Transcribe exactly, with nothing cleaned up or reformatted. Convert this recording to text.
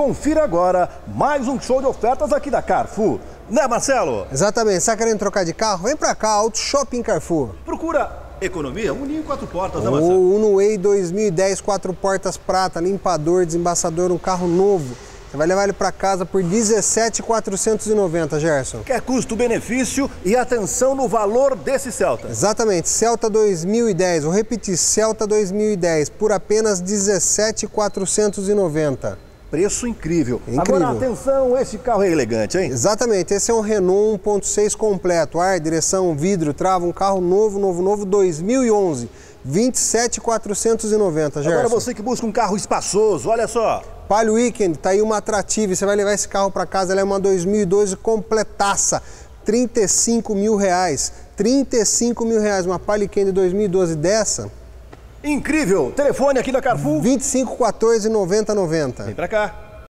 confira agora mais um show de ofertas aqui da Carrefour. Né, Marcelo? Exatamente. Você está querendo trocar de carro? Vem pra cá, Auto Shopping Carrefour. Procura economia, um ninho quatro portas, né, O Marcelo? Uno Way dois mil e dez, quatro portas prata, limpador, desembaçador, um carro novo. Você vai levar ele para casa por dezessete mil quatrocentos e noventa, Gerson. Quer custo-benefício e atenção no valor desse Celta. Exatamente, Celta dois mil e dez, vou repetir, Celta dois mil e dez, por apenas dezessete mil quatrocentos e noventa. Preço incrível. Incrível. Agora, atenção, esse carro é elegante, hein? Exatamente, esse é um Renault um ponto seis completo, ar, direção, vidro, trava, um carro novo, novo, novo, dois mil e onze, vinte e sete mil quatrocentos e noventa, Gerson. Agora você que busca um carro espaçoso, olha só. Palio Weekend, tá aí uma atrativa, você vai levar esse carro para casa, ela é uma dois mil e doze completaça, trinta e cinco mil reais, trinta e cinco mil reais, uma Palio Weekend dois mil e doze dessa. Incrível! Telefone aqui da Carrefour. vinte e cinco, quatorze, noventa, noventa. Vem pra cá.